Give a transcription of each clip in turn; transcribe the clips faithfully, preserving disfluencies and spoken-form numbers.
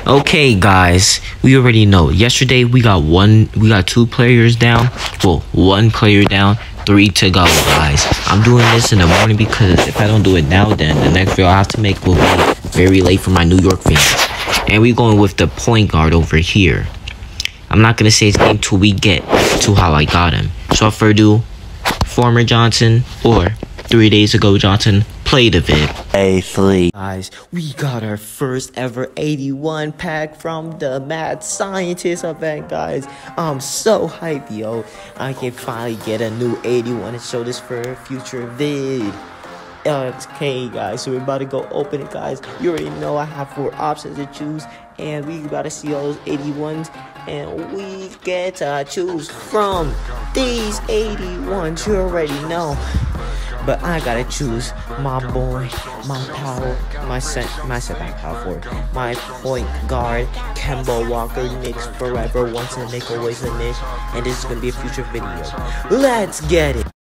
Okay, guys, we already know. Yesterday we got one, we got two players down. Well, one player down, three to go, guys. I'm doing this in the morning because if I don't do it now, then the next video I have to make will be very late for my New York fans. And we're going with the point guard over here. I'm not gonna say his name till we get to how I got him. So without further ado, former Johnson or three days ago Johnson, play the vid. A three. Guys, we got our first ever eighty-one pack from the Mad Scientist event, guys. I'm so hyped, yo. I can finally get a new eighty-one and show this for a future vid. Okay, guys, so we're about to go open it, guys. You already know I have four options to choose, and we about to see all those eighty-ones, and we get to choose from these eighty-ones. You already know. But I gotta choose my boy, my power, my set, my setback power forward, my point guard, Kemba Walker, Knicks forever, once a Knick, always a Knick, and this is gonna be a future video. Let's get it.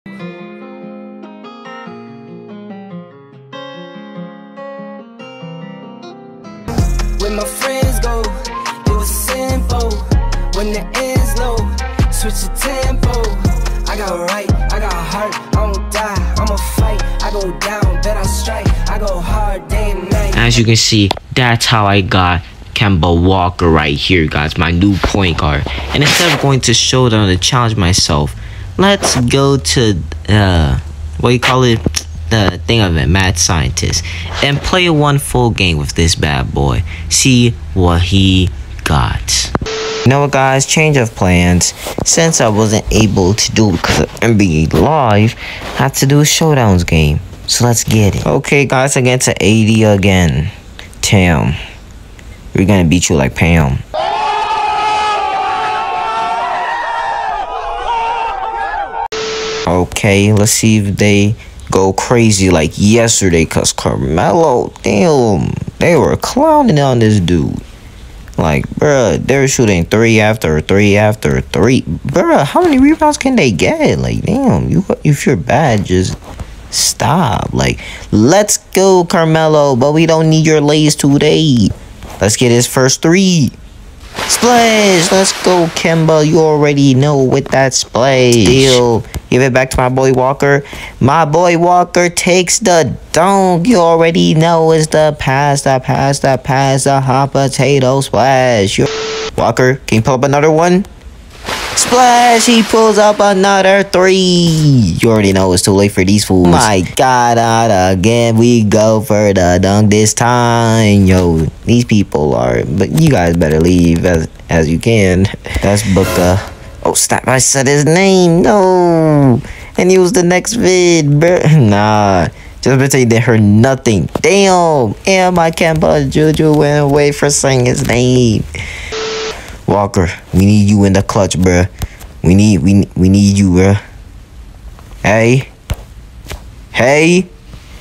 When my friends go, it was simple. When the end's low, switch the tempo. I got right, I got heart, I don't die, I'ma fight. I go down, bet I strike, I go hard day and night. As you can see, that's how I got Kemba Walker right here, guys, my new point guard. And instead of going to Showdown to challenge myself, let's go to, uh, what do you call it? The thing of it, Mad Scientist, and play one full game with this bad boy. See what he got. You know what, guys? Change of plans. Since I wasn't able to do it because of N B A Live, I had to do a Showdowns game. So let's get it. Okay, guys, against to eighty again. Tam, we're gonna beat you like Pam. Okay, let's see if they go crazy like yesterday, cause Carmelo, damn, they were clowning on this dude. Like, bruh, they're shooting three after three after three. Bruh, how many rebounds can they get? Like, damn, you if you're bad, just stop. Like, let's go, Carmelo, but we don't need your lays today. Let's get his first three. Splash! Let's go, Kemba. You already know with that splash. Still, give it back to my boy Walker. My boy Walker takes the dunk. You already know it's the pass, the pass, the pass, the hot potato splash. You're Walker, can you pull up another one? Splash! He pulls up another three. You already know it's too late for these fools. My God, out again we go for the dunk this time. Yo, these people are, but you guys better leave as as you can. That's Booker. Oh, stop! I said his name. No, and he was the next vid, bro. Nah, just between they heard nothing. Damn, and my Kemba Juju went away for saying his name. Walker, we need you in the clutch, bruh. We need, we, we need you, bruh. Hey. Hey.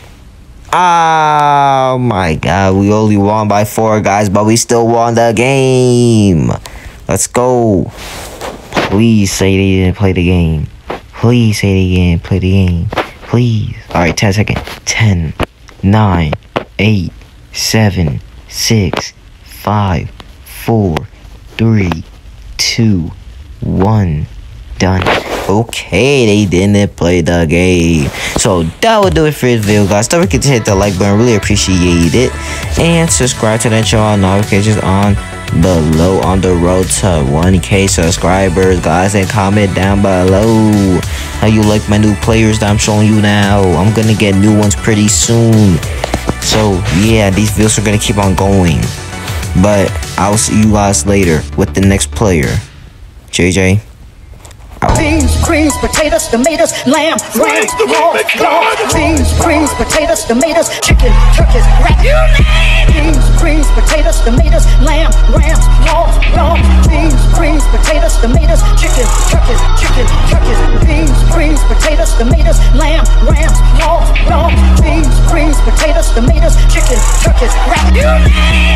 Oh, my God. We only won by four, guys, but we still won the game. Let's go. Please say they didn't play the game. Please say they didn't play the game. Please. All right, ten seconds. ten, nine, eight, seven, six, five, four, three, two, one, done. Okay, they didn't play the game. So that would do it for this video, guys. Don't forget to hit the like button, really appreciate it, and subscribe to the channel. Notifications on below. On the road to one K subscribers, guys, and comment down below how you like my new players that I'm showing you now. I'm gonna get new ones pretty soon. So yeah, these videos are gonna keep on going. But I'll see you guys later with the next player. J J. Out. Beans, greens, potatoes, tomatoes, lamb, ram, raw, raw. Beans, greens, potatoes, tomatoes, chicken, turkeys, rat. You name it. Beans, greens, potatoes, tomatoes, lamb, ram, raw, raw. Beans, greens, potatoes, tomatoes, chicken, turkeys, chicken, turkeys. Beans, greens, potatoes, tomatoes, lamb, ram, raw, raw. Beans, greens, potatoes, tomatoes, chicken, turkeys, rat. You name it.